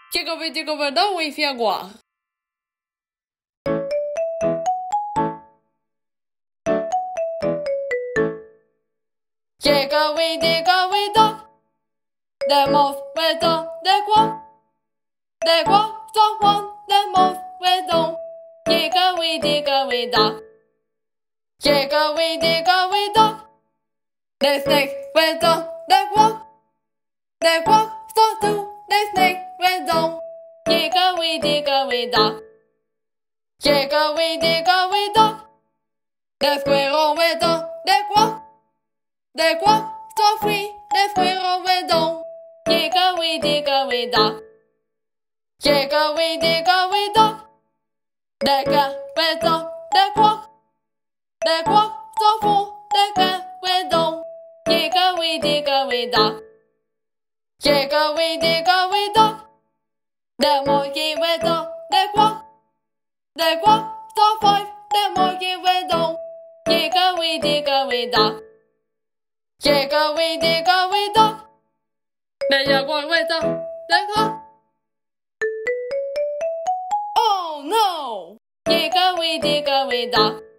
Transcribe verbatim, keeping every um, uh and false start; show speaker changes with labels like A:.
A: 这个为这个味道微phía quả. Che cái vì đi cái vì đó. Để một về đó để qua. Để qua cho quan để một về đó. Che cái vì đi cái vì đó. Che cái vì đi cái vì đó. Để snake về đó để qua. Để qua cho tu để snake về đó. Che cái vì đi cái vì đó. Che cái vì đi cái vì đó. Để squirrel về đó để qua. Để qua cho free để squirrel về đó. Che cái vì đi cái vì đó. Che cái vì đi cái vì đó. Để cả về đó để qua. Để qua cho phu để cả về đó. Che cái vì đi cái vì đó. Che cái vì đi cái vì đó. Để mỗi khi về đó để qua. Để qua cho five để mỗi khi về đó. Che cái vì đi cái vì đó. Che cái vì đi cái vì đó. Để giờ qua về đó để qua. Oh no! Che cái vì đi cái vì đó.